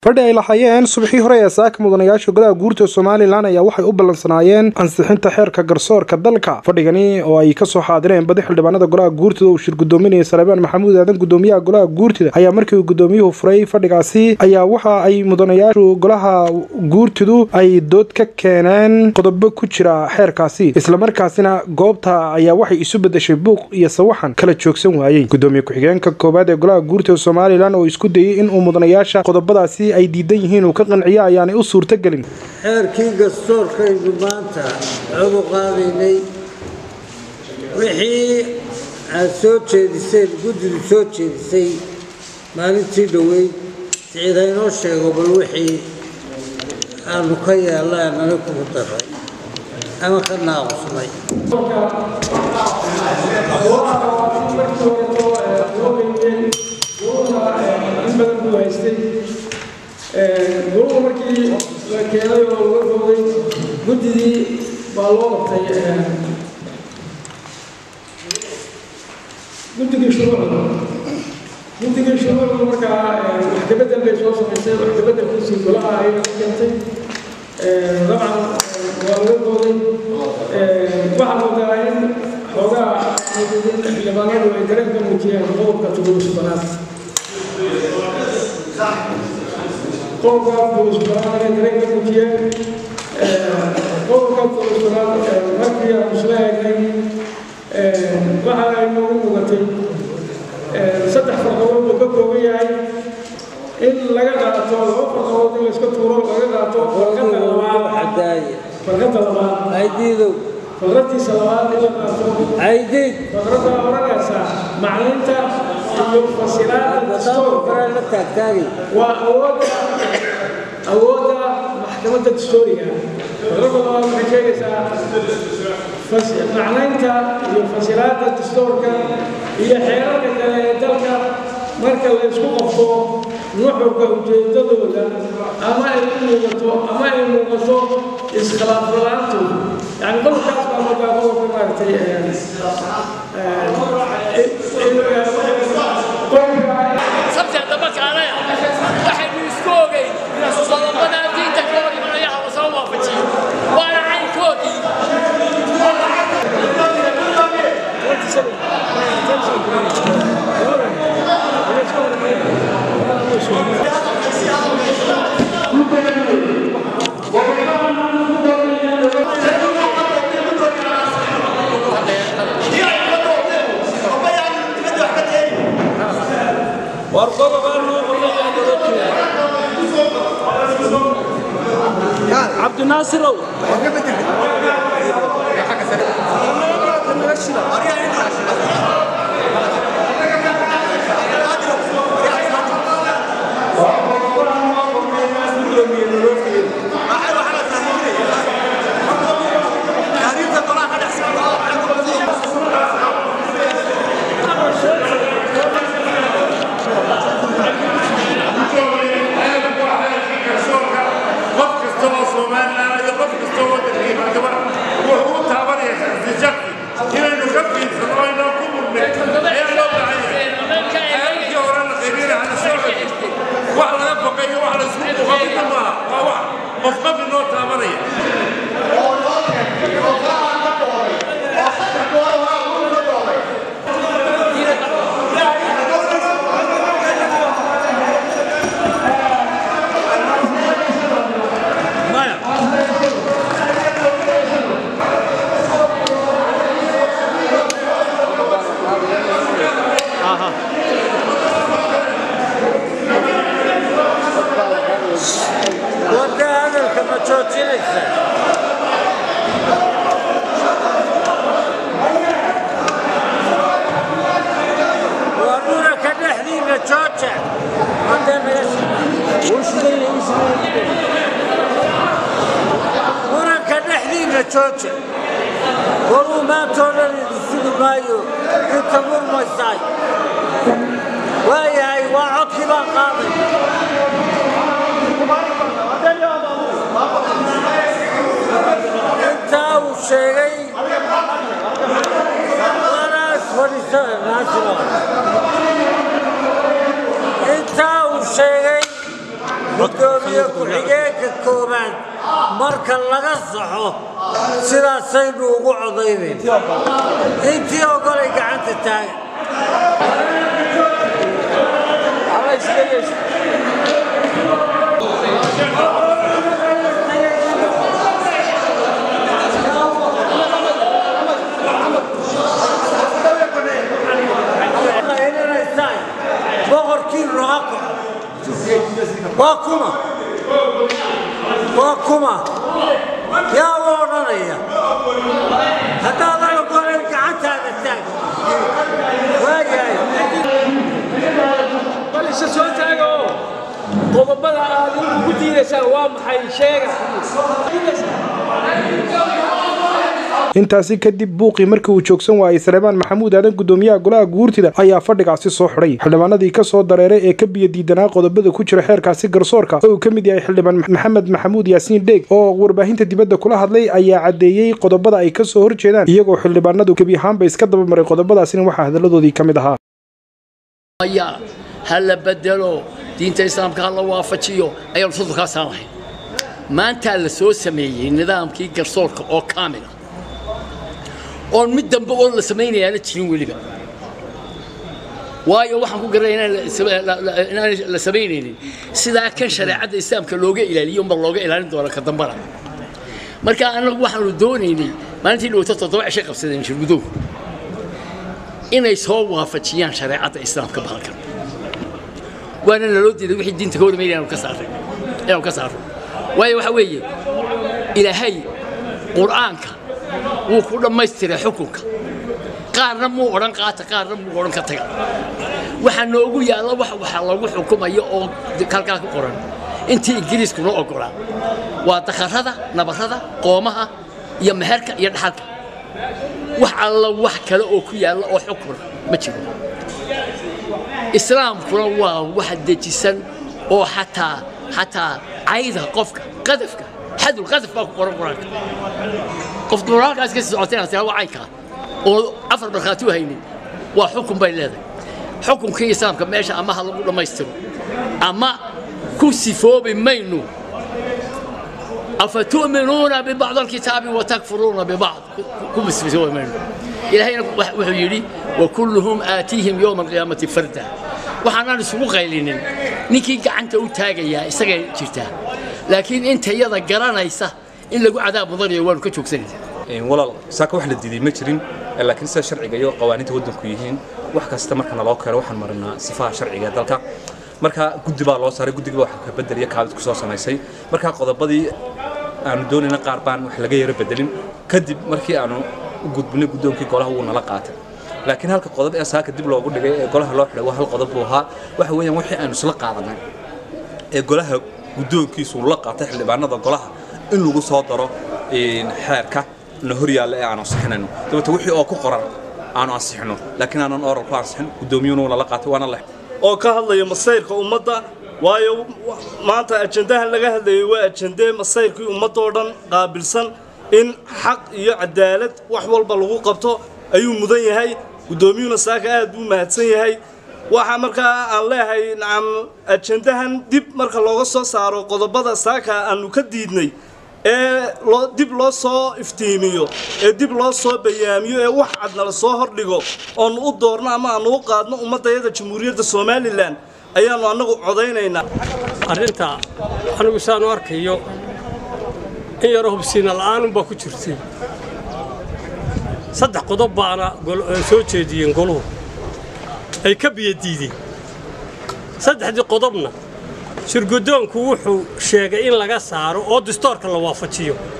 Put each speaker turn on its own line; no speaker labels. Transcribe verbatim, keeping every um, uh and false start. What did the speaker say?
fadhi ay lahaayeen subaxii hore ee saaka mudanayaasha golaha guurta Soomaaliland ayaa waxay u ballansanaayeen ansixinta xeerka garsoorka dalka. Fadhigani oo ay ka soo xaadireen badi xildhibaanada golaha guurta oo shir gudoominaya Salebaan Maxamuud Aadan gudoomiyaha golaha guurta ayaa markii uu gudoomiyuhu furay fadhigaasi ayaa waxa ay mudanayaashu golaha guurtidu ay dood ka keeneen qodobo ku jira xeerkaasi isla markaasina goobta ayaa waxay isu bedeshay buuq iyo sawaxan kala joogsan waayay. Gudoomiye ku-xigeenka koobaad ee golaha guurta Soomaaliland oo isku dayay in uu mudanayaasha qodobadaasi ay diidan yihiin uu ka qanciyo ayaanay u suurta galin.
xeerkii garsoorka ee maanta ugu qaadaynay wixii aad soo jeedisay guddidu soo jeedisay maalintii dhaweyd sida inoo sheego bal wixii aanu ka yeelaan anaga ku daray ama ka naaqusnay
guruu markii la keenay oo laga gooday guddidii baa loo qabtay guddigii shuruucda guddigii shuruucda markaa wax ka bedel bay soo samaysay wax ka bedelkiisii golaha ayay ka keentay dabcan waa laga gooday waxaa moodaa in xoogaa xildhibaanadu ay dareenka muujiyeen qodobka todoba shubanaad qodobka todoba ay dareenka muujiyeen qodobka todoba markii aan isleeyahay waxa ay noogu muuqatay saddex farqadood oo ka kooban yahay in laga qaato laba farqadood in la iska tuuro laga qaato farqada labaad farqada labaad aydiido farqadiisa labaad in la qaato aydiid farqada oranaysa maclinta iyo fasilaada dastuurka la taagtaagay waa awoodda awoodda maxkamadda dastuuriga farqada labaad waxay sheegaysaa maclinta iyo fasilaada dastuurka iyo xeerarka kale ee dalka marka la isku qabto nuxurka ujeedadooda ama ay u muuqato ama ay muuqato iskhilaaf la'aantooda yani qolkaas baa markaa qodobka maaragtay
sabta dabaka anaya waxay isku ogay qodobada diinta ka hor imanaya oo soo waafajiyo waana caynkoodii
عبد الناصر
ولو ما تولد السيد مايو يتمر مساي وياي وعطي ما قاضي انت وشيء وانا اسفل ناشنال انت وشيء gudoomiye ku-xigeenka koobaad marka laga saxo sidaasaynu ugu codaynayn intii ogolay gacanta taagan boqorkii rooko waa kuma waa kuma yaa u odhanaya haddaadan ogoleen gacantaada taag waayahay
bal isa soo taago qodobada aad ugu diidaysaan waa maxay sheega
intaasi kadib buuqii markii uu joogsan waayay Salebaan Maxamuud Aadan gudoomiyaha golaha guurtida ayaa fadhigaasi soo xiray xildhibaanadii ka soo dareeray ee ka biyo diidanaa qodobada ku jira xeerkaasi garsoorka oo ka mid yahay xildhibaan Maxamed Maxamuud Yaasiin Dheeg oo warbaahinta dibadda kula hadlay ayaa cadeeyay qodobada ay ka soo horjeedaan iyagoo xildhibaanadu kabi ahaanba iska daba maray qodobadaasina waxa hadaladoodii ka mid ahaa
ayaa hal bedelo diinta islaamka hal waafajiyo ayaan soo ka saamahay maanta la soo sameeyay nidaamkii garsoorka oo kaamil oo mid dambe oo la sameeyay jirin waliba waayo waxaan ku gareynaa inaan la sameeynin sida kan shariicada islaamka looga ilaaliyo mar looga ilaalin doono ka dambana marka anagu waxaanu doonaynay maalintii loo toddoba cisho qabsadeen shirgudow inay soo waafajiyaan shariicada islaamka bahalkan waana la loo diiday wixii diinta ka hormeeyay ka saaray ee ka saaray waayo waxa weeye ilaahay quraanka wuu ku dhamaystiray xukunka qaarna muu oran qaata qaarna muu oran ka taga waxa noogu yaala wax waxa lagu xukumayo oo kalkaa ku qoran intii ingiriisku noo ogolaa waa dakharada nabarada qoomaha iyo meherka iyo dhaxalka wax alla wax kale oo ku yaala oo xukun ma jiro islaamkuna waa wax dejisan oo xataa xataa ayda qofka qadafka حد القذف باكو قرن قرن قف دوران كاس كاس سعوتين سوا عينك oo afar barqaatu haynin waa xukun bay leedahay xukunkii islaamka meesha ama hal lagu dhameystiro ama ku sifoobi maynu afatu'minuna bi ba'd al-kitabi wa takfuruna bi ba'd ku sifoobi maynu ilaahayna wuxuu yiri wa kulluhum aatihim yawm al-qiyamati farda waxaan isugu qaylinin ninkii gacanta u taagaya isaga jirta laakiin inta yada garanaysa in lagu cadaab mudaniyo waan ka joogsanaysaa
in walaal saaka wax la diiday ma jirin laakiin sida sharciga iyo qawaaniinta wadanku yihiin wax kasta marka loo karo waxaan marnaa sifaha sharciga dalka marka guddi baa loo saaray guddiga waxa ka bedelaya kaabid ku soo sameysay marka qodobadii aan doonayna qaar baan wax laga yara bedelin kadib markii aanu u gudbinay gudoonkii golaha uu nala qaatay laakiin halka qodob ee saaka dib loogu dhigay ee golaha loo xiray waa hal qodob uu ahaa waxa weeyaan wixii aanu isla qaadanay ee golaha guddoonkiisu la qaatay xildhibaanada golaha in lagu soo daro in xeerka la horyaala ee aan ansixinayno dabta wixii oo ku qoran aan ansixino laakiin aan oral ku ansixin guddoomiyuuna la qaatay waana leh
oo ka hadlaya masayrka ummadda waayo maanta ajandaha laga hadlayay waa ajandee masayrkii ummadda oo dhan qaabilsan in xaq iyo cadaalad wax walba lagu qabto ayuu mudan yahay guddoomiyuuna saaka aad buu mahadsan yahay waxa markaa aan leeyahay nacam ajandahan dib marka looga soo saaro qodobada saaka aanu ka diidnay ee loo dib loo soo iftiimiyo ee dib loo soo bayaamiyo ee wax cad la soo hordhigo oo u doorno ama aan u qaadno ummadayada Jamhuuriyadda Soomaaliland ayaanu anagu codeynaynaa
arrinta anigu saan u arkayo in yar hubsiina la'aan baa ku jirtay saddex qodob baana soo jeediyeen goluhu ay ka biyadiideen saddexdii qodobna shirgudoonku wuxuu sheegay in laga saaro oo dastuurka la waafajiyo